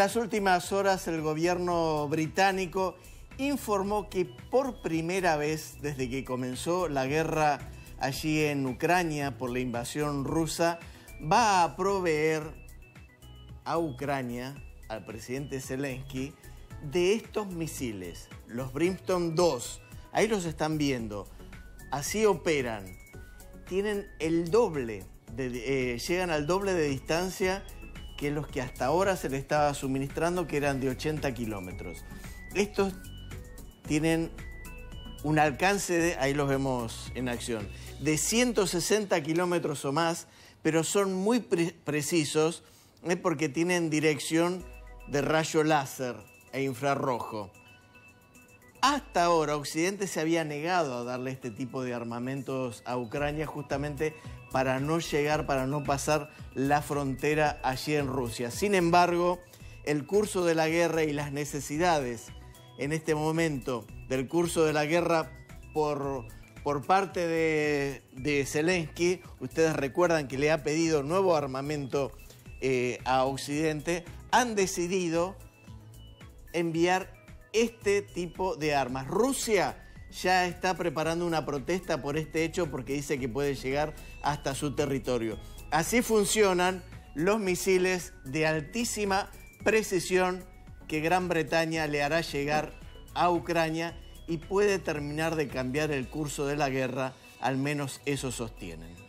Las últimas horas el gobierno británico informó que por primera vez desde que comenzó la guerra allí en Ucrania por la invasión rusa, va a proveer a Ucrania, al presidente Zelensky, de estos misiles, los Brimstone 2. Ahí los están viendo. Así operan. Tienen el doble, llegan al doble de distancia que los que hasta ahora se le estaba suministrando, que eran de 80 kilómetros. Estos tienen un alcance, ahí los vemos en acción, de 160 kilómetros o más, pero son muy precisos porque tienen dirección de rayo láser e infrarrojo. Hasta ahora Occidente se había negado a darle este tipo de armamentos a Ucrania justamente para no llegar, para no pasar la frontera allí en Rusia. Sin embargo, el curso de la guerra y las necesidades en este momento del curso de la guerra por parte de Zelensky, ustedes recuerdan que le ha pedido nuevo armamento a Occidente, han decidido enviar este tipo de armas. Rusia ya está preparando una protesta por este hecho porque dice que puede llegar hasta su territorio. Así funcionan los misiles de altísima precisión que Gran Bretaña le hará llegar a Ucrania y puede terminar de cambiar el curso de la guerra, al menos eso sostienen.